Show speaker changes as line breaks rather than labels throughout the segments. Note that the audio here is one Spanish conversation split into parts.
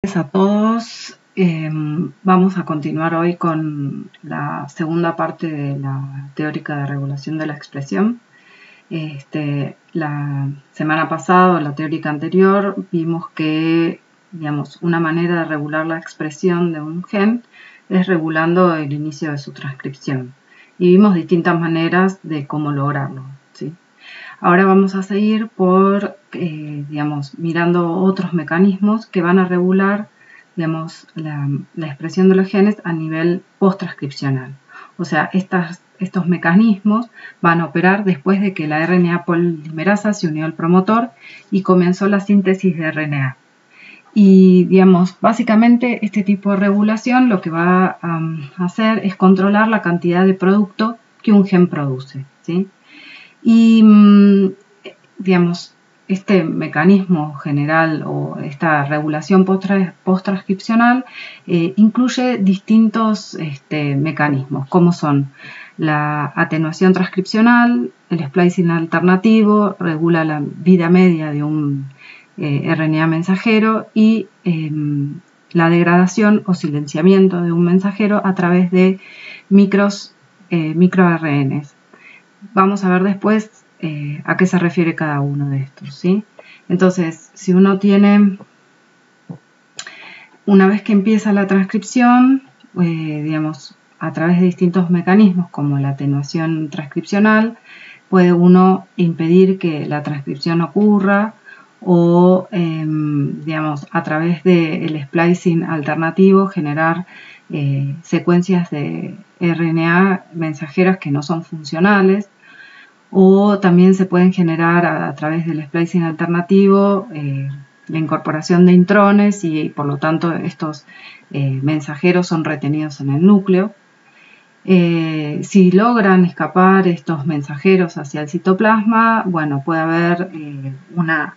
noches a todos. Vamos a continuar hoy con la segunda parte de la teórica de regulación de la expresión. La semana pasada, en la teórica anterior, vimos que una manera de regular la expresión de un gen es regulando el inicio de su transcripción. Y vimos distintas maneras de cómo lograrlo, ¿sí? Ahora vamos a seguir por, mirando otros mecanismos que van a regular, la expresión de los genes a nivel post-transcripcional. O sea, estos mecanismos van a operar después de que la RNA polimerasa se unió al promotor y comenzó la síntesis de RNA. Y, básicamente este tipo de regulación lo que va a hacer es controlar la cantidad de producto que un gen produce, ¿sí? Y, este mecanismo general o esta regulación post-transcripcional incluye distintos mecanismos, como son la atenuación transcripcional, el splicing alternativo, regula la vida media de un RNA mensajero y la degradación o silenciamiento de un mensajero a través de microRNAs. Vamos a ver después a qué se refiere cada uno de estos, ¿sí? Entonces, si uno tiene, una vez que empieza la transcripción, a través de distintos mecanismos como la atenuación transcripcional, puede uno impedir que la transcripción ocurra o, a través del splicing alternativo, generar secuencias de RNA mensajeras que no son funcionales, o también se pueden generar a través del splicing alternativo la incorporación de intrones y por lo tanto estos mensajeros son retenidos en el núcleo. Si logran escapar estos mensajeros hacia el citoplasma, bueno, puede haber una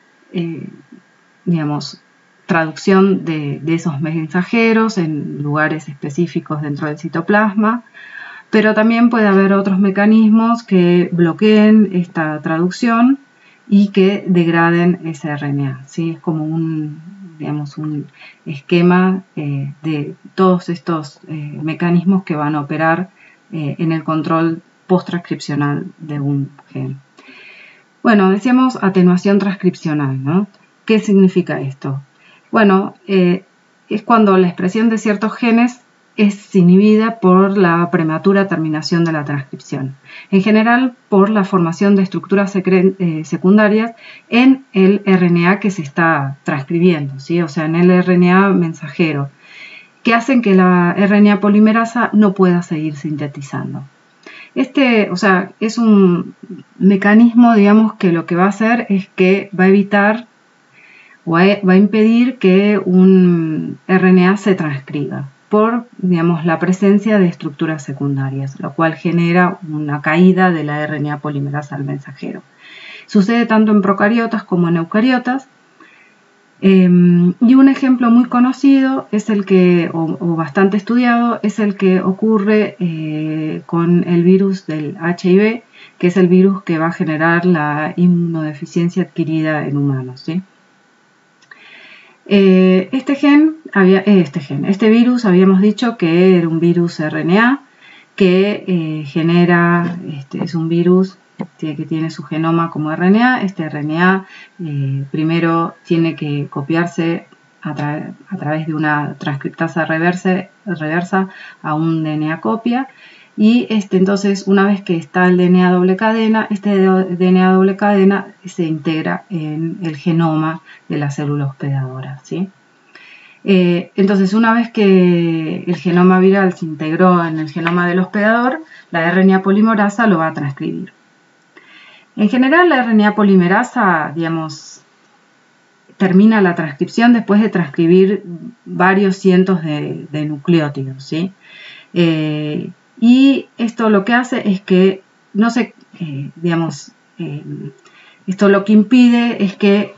traducción de esos mensajeros en lugares específicos dentro del citoplasma, pero también puede haber otros mecanismos que bloqueen esta traducción y que degraden ese RNA, ¿sí? Es como un esquema de todos estos mecanismos que van a operar en el control post-transcripcional de un gen. Bueno, decíamos atenuación transcripcional, ¿no? ¿Qué significa esto? Bueno, es cuando la expresión de ciertos genes es inhibida por la prematura terminación de la transcripción. En general, por la formación de estructuras secundarias en el RNA que se está transcribiendo, ¿sí? O sea, en el RNA mensajero, que hacen que la RNA polimerasa no pueda seguir sintetizando. Es un mecanismo, que lo que va a hacer es que va a evitar o va a impedir que un RNA se transcriba por, la presencia de estructuras secundarias, lo cual genera una caída de la RNA polimerasa al mensajero. Sucede tanto en procariotas como en eucariotas. Y un ejemplo muy conocido es el que, o bastante estudiado, es el que ocurre con el virus del HIV, que es el virus que va a generar la inmunodeficiencia adquirida en humanos, ¿sí? Este virus habíamos dicho que era un virus RNA que genera, es un virus que tiene su genoma como RNA. Este RNA primero tiene que copiarse a través de una transcriptasa reversa a un DNA copia. Y entonces, una vez que está el DNA doble cadena, este DNA doble cadena se integra en el genoma de la célula hospedadora, ¿sí? Entonces, una vez que el genoma viral se integró en el genoma del hospedador, la RNA polimerasa lo va a transcribir. En general, la RNA polimerasa, termina la transcripción después de transcribir varios cientos de nucleótidos, ¿sí? Y esto lo que hace es que esto lo que impide es que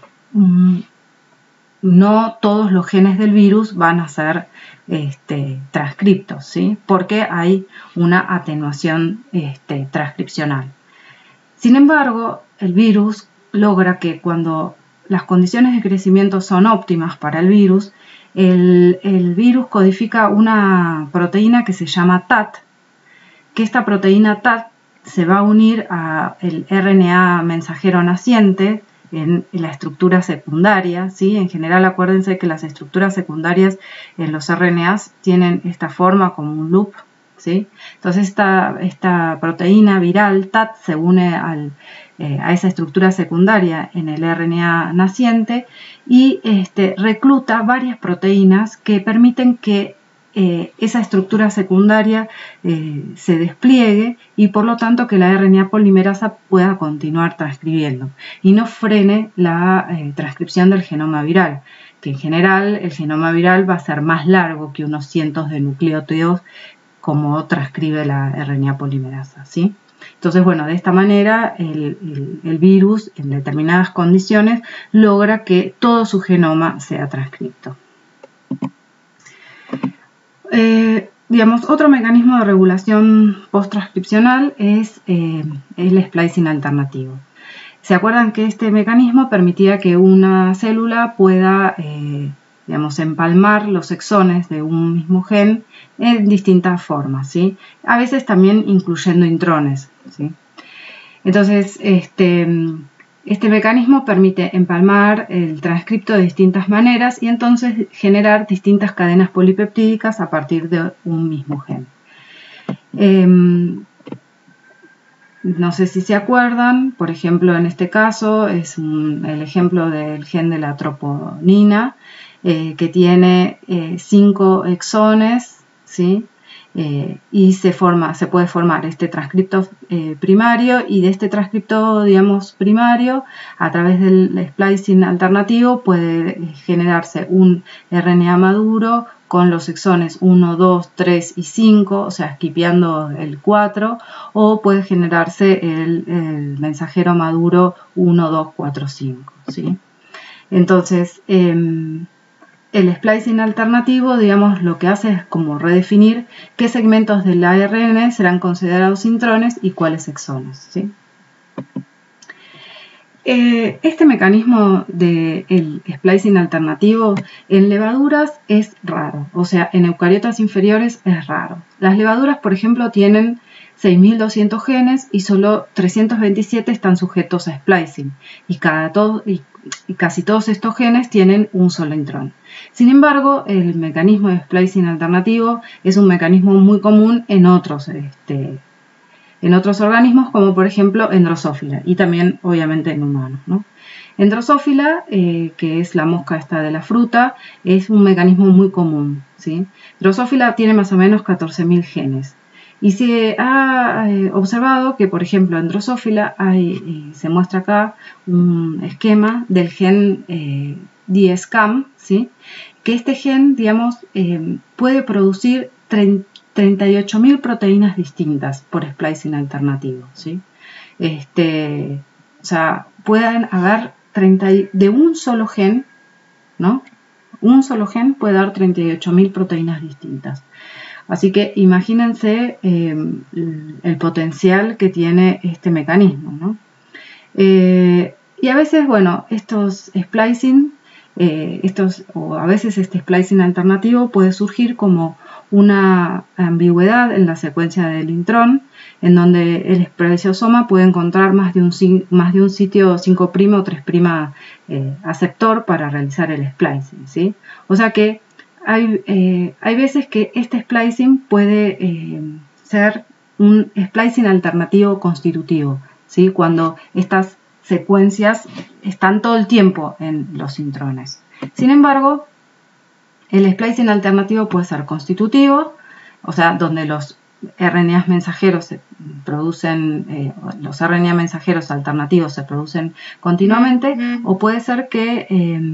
no todos los genes del virus van a ser transcriptos, ¿sí? Porque hay una atenuación transcripcional. Sin embargo, el virus logra que cuando las condiciones de crecimiento son óptimas para el virus, El virus codifica una proteína que se llama TAT, que esta proteína TAT se va a unir al RNA mensajero naciente en la estructura secundaria, ¿sí? En general, acuérdense que las estructuras secundarias en los RNAs tienen esta forma como un loop, ¿sí? Entonces esta proteína viral TAT se une a esa estructura secundaria en el RNA naciente y recluta varias proteínas que permiten que esa estructura secundaria se despliegue y por lo tanto que la RNA polimerasa pueda continuar transcribiendo y no frene la transcripción del genoma viral, que en general el genoma viral va a ser más largo que unos cientos de nucleótidos como transcribe la RNA polimerasa, ¿sí? Entonces, bueno, de esta manera el virus en determinadas condiciones logra que todo su genoma sea transcripto. Otro mecanismo de regulación post-transcripcional es el splicing alternativo. ¿Se acuerdan que este mecanismo permitía que una célula pueda empalmar los exones de un mismo gen en distintas formas, ¿sí? A veces también incluyendo intrones, ¿sí? Entonces, este mecanismo permite empalmar el transcripto de distintas maneras y entonces generar distintas cadenas polipeptídicas a partir de un mismo gen. No sé si se acuerdan, por ejemplo, en este caso es el ejemplo del gen de la troponina, que tiene 5 exones, ¿sí? Y se puede formar este transcripto primario y de este transcripto, primario, a través del splicing alternativo puede generarse un RNA maduro con los exones 1, 2, 3 y 5, o sea, skipeando el 4, o puede generarse el mensajero maduro 1, 2, 4, 5, ¿sí? Entonces, el splicing alternativo, lo que hace es como redefinir qué segmentos del ARN serán considerados intrones y cuáles exones, ¿sí? Este mecanismo del splicing alternativo en levaduras es raro, o sea, en eucariotas inferiores es raro. Las levaduras, por ejemplo, tienen 6.200 genes y solo 327 están sujetos a splicing y casi todos estos genes tienen un solo intrón. Sin embargo, el mecanismo de splicing alternativo es un mecanismo muy común en otros organismos, como por ejemplo en Drosophila y también obviamente en humanos, ¿no? En Drosophila, que es la mosca esta de la fruta, es un mecanismo muy común, ¿sí? Drosophila tiene más o menos 14.000 genes. Y se ha observado que, por ejemplo, en Drosophila se muestra acá un esquema del gen DSCAM, ¿sí? Que este gen, puede producir 38.000 proteínas distintas por splicing alternativo, ¿sí? O sea, pueden haber de un solo gen, ¿no? Un solo gen puede dar 38.000 proteínas distintas. Así que imagínense el potencial que tiene este mecanismo, ¿no? Y a veces, bueno, estos splicing, o a veces este splicing alternativo puede surgir como una ambigüedad en la secuencia del intrón, en donde el especiosoma puede encontrar más de un sitio 5' o 3' aceptor para realizar el splicing, ¿sí? O sea que hay veces que este splicing puede ser un splicing alternativo constitutivo, ¿sí? Cuando estas secuencias están todo el tiempo en los intrones. Sin embargo, el splicing alternativo puede ser constitutivo, o sea, donde los RNA mensajeros se producen, los RNA mensajeros alternativos se producen continuamente, o puede ser que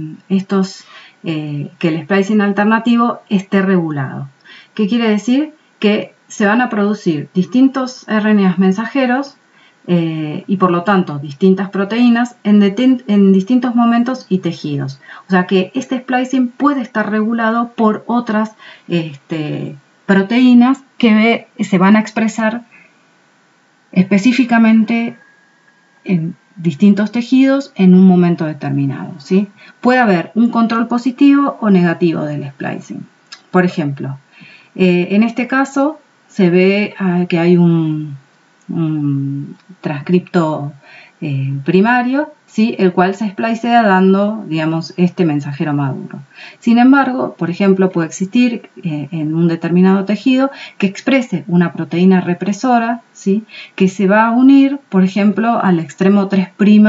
que el splicing alternativo esté regulado. ¿Qué quiere decir? Que se van a producir distintos RNA mensajeros y por lo tanto distintas proteínas en distintos momentos y tejidos. O sea que este splicing puede estar regulado por otras proteínas que se van a expresar específicamente distintos tejidos en un momento determinado, ¿sí? Puede haber un control positivo o negativo del splicing. Por ejemplo, en este caso se ve que hay un transcripto primario, ¿sí? El cual se splicea dando, digamos, este mensajero maduro. Sin embargo, por ejemplo, puede existir en un determinado tejido que exprese una proteína represora, ¿sí? Que se va a unir, por ejemplo, al extremo 3'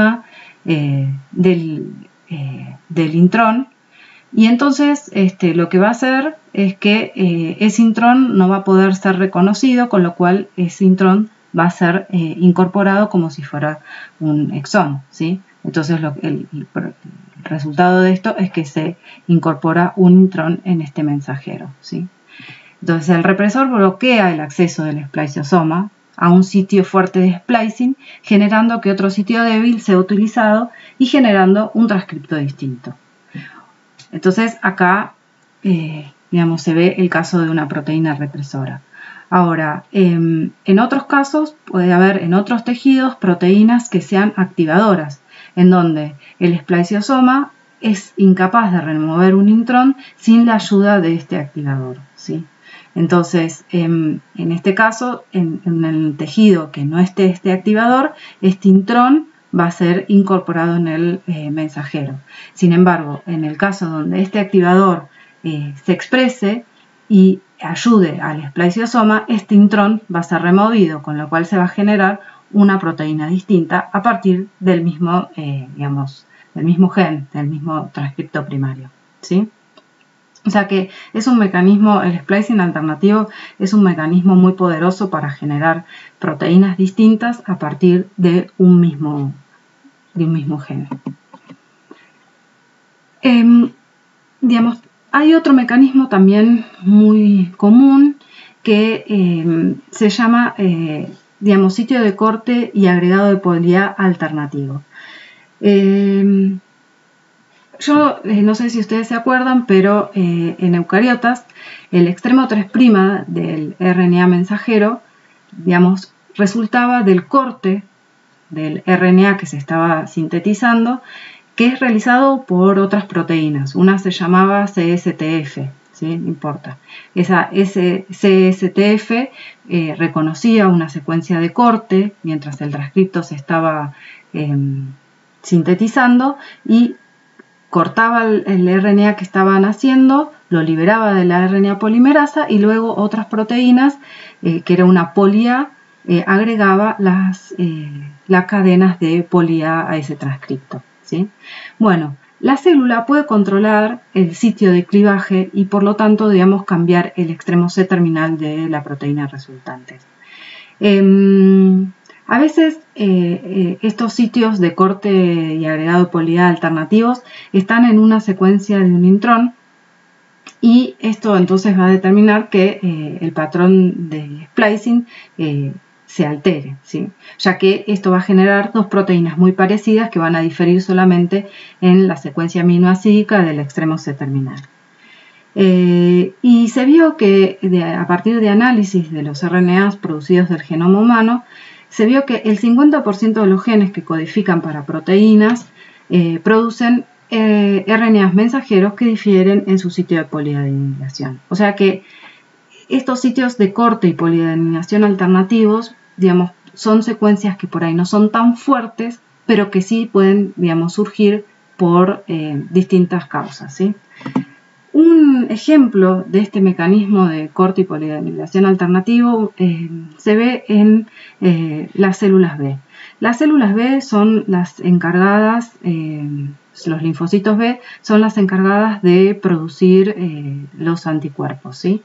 del intrón, y entonces lo que va a hacer es que ese intrón no va a poder ser reconocido, con lo cual ese intrón va a ser incorporado como si fuera un exón, ¿sí? Entonces el resultado de esto es que se incorpora un intrón en este mensajero, ¿sí? Entonces el represor bloquea el acceso del spliceosoma a un sitio fuerte de splicing, generando que otro sitio débil sea utilizado y generando un transcripto distinto. Entonces acá, digamos, se ve el caso de una proteína represora. Ahora, en otros casos puede haber en otros tejidos proteínas que sean activadoras, en donde el spliceosoma es incapaz de remover un intrón sin la ayuda de este activador, ¿sí? Entonces, en este caso, en el tejido que no esté este activador, este intrón va a ser incorporado en el mensajero. Sin embargo, en el caso donde este activador se exprese y ayude al spliceosoma, este intrón va a ser removido, con lo cual se va a generar una proteína distinta a partir del mismo, del mismo gen, del mismo transcripto primario, ¿sí? O sea que es un mecanismo, el splicing alternativo es un mecanismo muy poderoso para generar proteínas distintas a partir de un mismo gen. Hay otro mecanismo también muy común que se llama sitio de corte y agregado de poli-A alternativo. Yo no sé si ustedes se acuerdan, pero en eucariotas el extremo 3' del RNA mensajero, digamos, resultaba del corte del RNA que se estaba sintetizando, que es realizado por otras proteínas. Una se llamaba CSTF, ¿sí? No importa. Esa CSTF reconocía una secuencia de corte mientras el transcripto se estaba sintetizando y cortaba el RNA que estaban haciendo, lo liberaba de la RNA polimerasa y luego otras proteínas, que era una poli-A, agregaba las cadenas de poli-A a ese transcripto, ¿sí? Bueno, la célula puede controlar el sitio de clivaje y por lo tanto, digamos, cambiar el extremo C terminal de la proteína resultante. A veces estos sitios de corte y agregado de poli-A alternativos están en una secuencia de un intrón y esto entonces va a determinar que el patrón de splicing se altere, ¿sí? Ya que esto va a generar dos proteínas muy parecidas que van a diferir solamente en la secuencia aminoácidica del extremo C terminal. Y se vio que a partir de análisis de los RNAs producidos del genoma humano, se vio que el 50% de los genes que codifican para proteínas producen RNAs mensajeros que difieren en su sitio de poliadenylación. O sea que estos sitios de corte y poliadenylación alternativos, digamos, son secuencias que por ahí no son tan fuertes, pero que sí pueden, digamos, surgir por distintas causas, ¿sí? Un ejemplo de este mecanismo de corte y poliadenylación alternativo se ve en las células B. Las células B son las encargadas, los linfocitos B son las encargadas de producir los anticuerpos, ¿sí?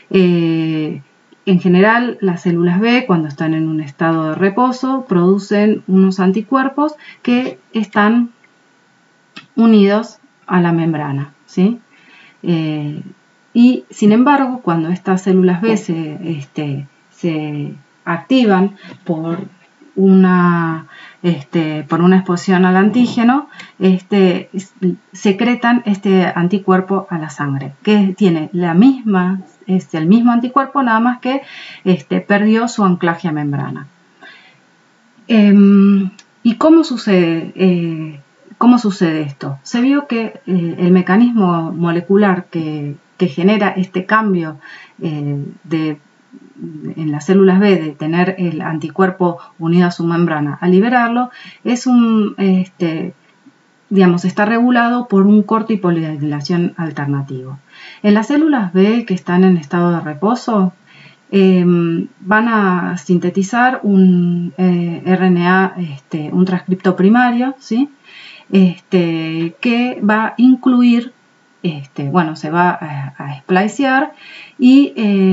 En general, las células B, cuando están en un estado de reposo, producen unos anticuerpos que están unidos a la membrana, ¿sí? Y sin embargo, cuando estas células B se activan por una exposición al antígeno, secretan este anticuerpo a la sangre, que tiene el mismo anticuerpo, nada más que perdió su anclaje a membrana. ¿Y cómo sucede esto? Se vio que el mecanismo molecular que genera este cambio en las células B de tener el anticuerpo unido a su membrana a liberarlo es está regulado por un corte y polidilatación alternativo. En las células B que están en estado de reposo, van a sintetizar un RNA, un transcripto primario, ¿sí? Que va a incluir, se va a splicear y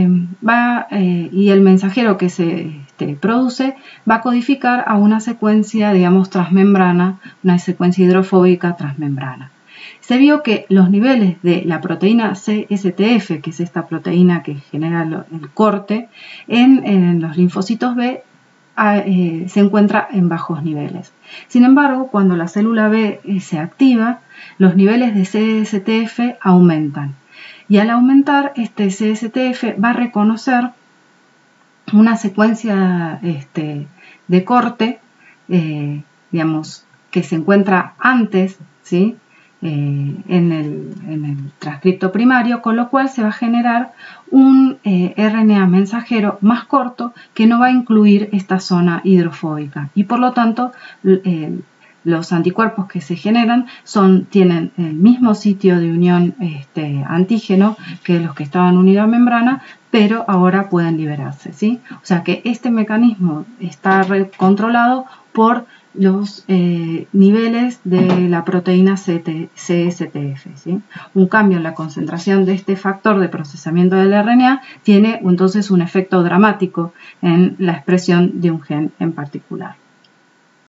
el mensajero que se produce va a codificar a una secuencia, digamos, transmembrana, una secuencia hidrofóbica transmembrana. Se vio que los niveles de la proteína CSTF, que es esta proteína que genera el corte, en los linfocitos B se encuentra en bajos niveles. Sin embargo, cuando la célula B se activa, los niveles de CSTF aumentan. Y al aumentar, este CSTF va a reconocer una secuencia de corte, digamos, que se encuentra antes, ¿sí? En el transcripto primario, con lo cual se va a generar un RNA mensajero más corto que no va a incluir esta zona hidrofóbica y por lo tanto los anticuerpos que se generan tienen el mismo sitio de unión antígeno que los que estaban unidos a membrana, pero ahora pueden liberarse, ¿sí? O sea que este mecanismo está controlado por los niveles de la proteína CSTF, ¿sí? Un cambio en la concentración de este factor de procesamiento del RNA tiene entonces un efecto dramático en la expresión de un gen en particular.